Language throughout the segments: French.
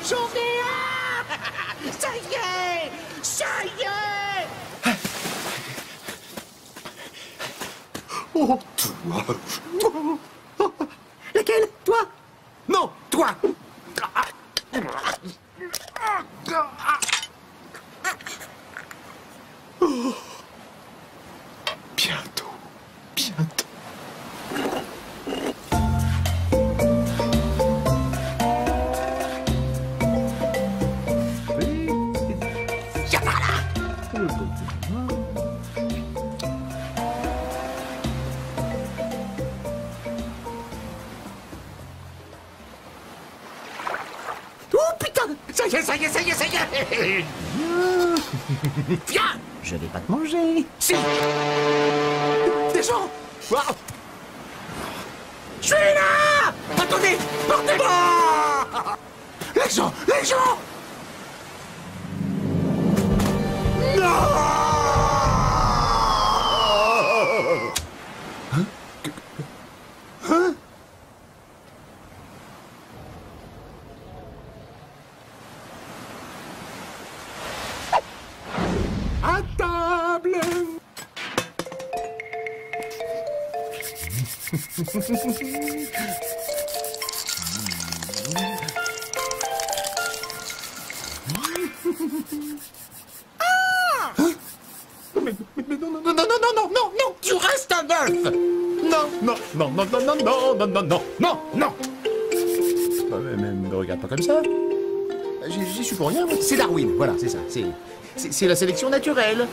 J'en ai un. Ça y est. Ça y est. Oh, toi. Laquelle? Toi? Non, toi. Oh. Bientôt, bientôt. Viens par là. Oh putain! Ça y est, ça y est, ça y est, ça y est! Viens! Je vais pas te manger. Si! Des gens! Wow. Je suis là! Attendez! Portez-moi! Les gens! Les gens! Non! Hein? Hein? À table! Mais non, non, non, non, non, non, non, non, tu restes un œuf! Non, non, non, non, non, non, non, non, non, non, non, non! Mais me regarde pas comme ça. J'y suis pour rien, moi. C'est Darwin, voilà, c'est ça. C'est la sélection naturelle.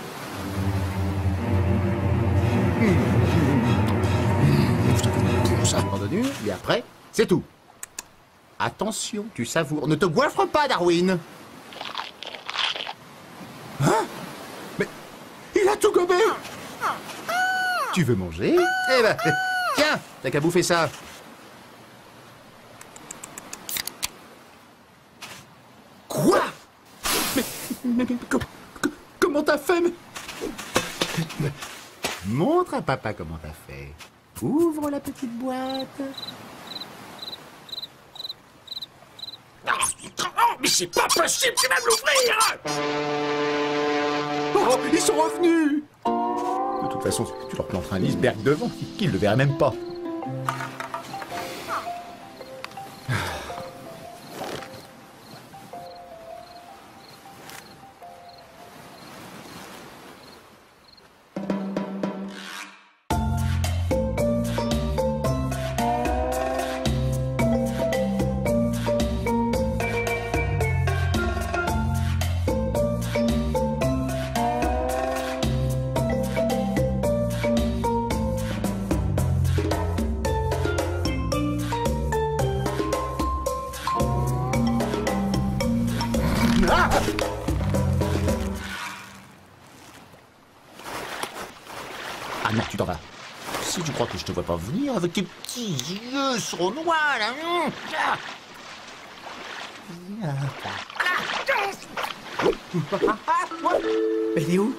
Ça, entendu, et après, c'est tout. Attention, tu savoures. Ne te goiffre pas, Darwin. Hein? Mais il a tout gobé. Tu veux manger? Eh ben, tiens, t'as qu'à bouffer ça. Quoi? Mais comment t'as fait? Montre à papa comment t'as fait. Ouvre la petite boîte. Oh, mais c'est pas possible, tu vas me l'ouvrir! Oh, ils sont revenus! De toute façon, tu leur planteras un iceberg devant, qu'ils ne le verraient même pas. Ah! Ah non, tu t'en vas. Si tu crois que je te vois pas venir avec tes petits yeux sournois, là. Elle est où?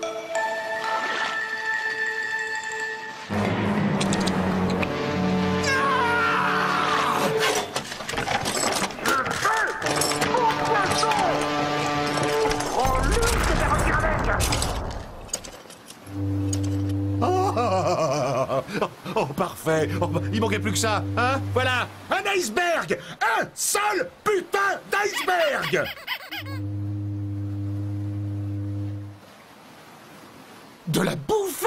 Oh, parfait. Oh, il manquait plus que ça, hein? Voilà, un iceberg! Un seul putain d'iceberg! De la bouffe?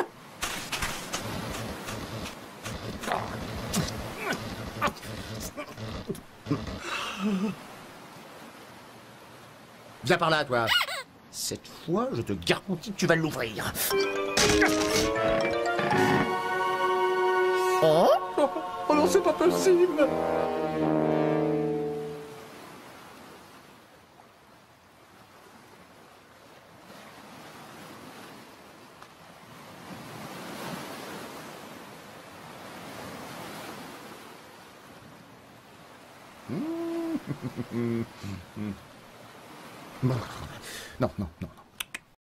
Viens par là, toi. Cette fois, je te garantis que tu vas l'ouvrir. Oh? Oh non, c'est pas possible! Non, non, non, non.